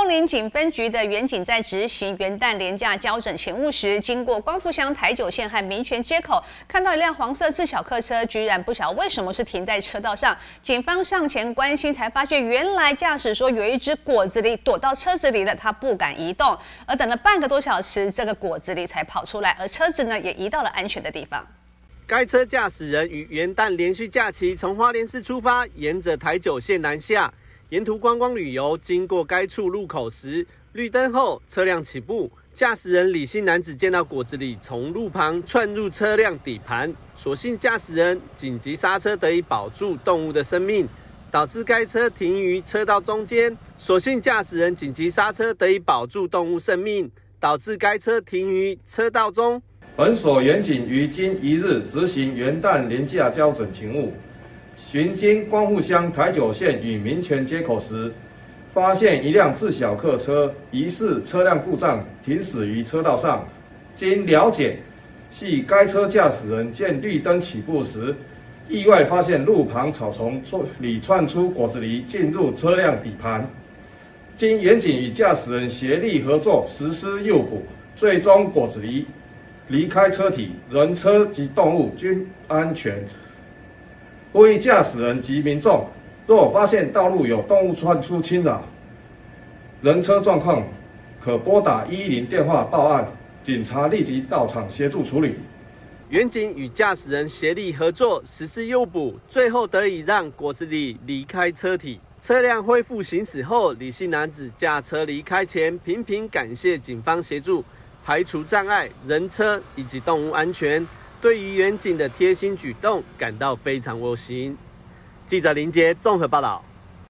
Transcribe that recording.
凤林警分局的员警在执行元旦连假交整勤务时，经过光复乡台九线和民权街口，看到一辆黄色自小客车，居然不晓得为什么是停在车道上。警方上前关心，才发现原来驾驶说有一只果子狸躲到车子里了，他不敢移动，而等了半个多小时，这个果子狸才跑出来，而车子呢也移到了安全的地方。 该车驾驶人于元旦连续假期从花莲市出发，沿着台九线南下。沿途观光旅游，经过该处路口时，绿灯后车辆起步，驾驶人李姓男子见到果子狸从路旁窜入车辆底盘，所幸驾驶人紧急刹车得以保住动物的生命，导致该车停于车道中间。所幸驾驶人紧急刹车得以保住动物生命，导致该车停于车道中。 本所员警于今一日执行元旦连假交整勤务。循经光复乡台九线与民权街口时，发现一辆自小客车疑似车辆故障停驶于车道上。经了解，系该车驾驶人见绿灯起步时，意外发现路旁草丛里窜出果子狸进入车辆底盘。经员警与驾驶人协力合作实施诱捕，最终果子狸离开车体，人车及动物均安全。呼吁驾驶人及民众，若发现道路有动物窜出侵扰人车状况，可拨打110电话报案，警察立即到场协助处理。 员警与驾驶人协力合作实施诱捕，最后得以让果子狸离开车体。车辆恢复行驶后，李姓男子驾车离开前，频频感谢警方协助排除障碍，人车以及动物安全。对于员警的贴心举动感到非常窝心。记者林杰综合报道。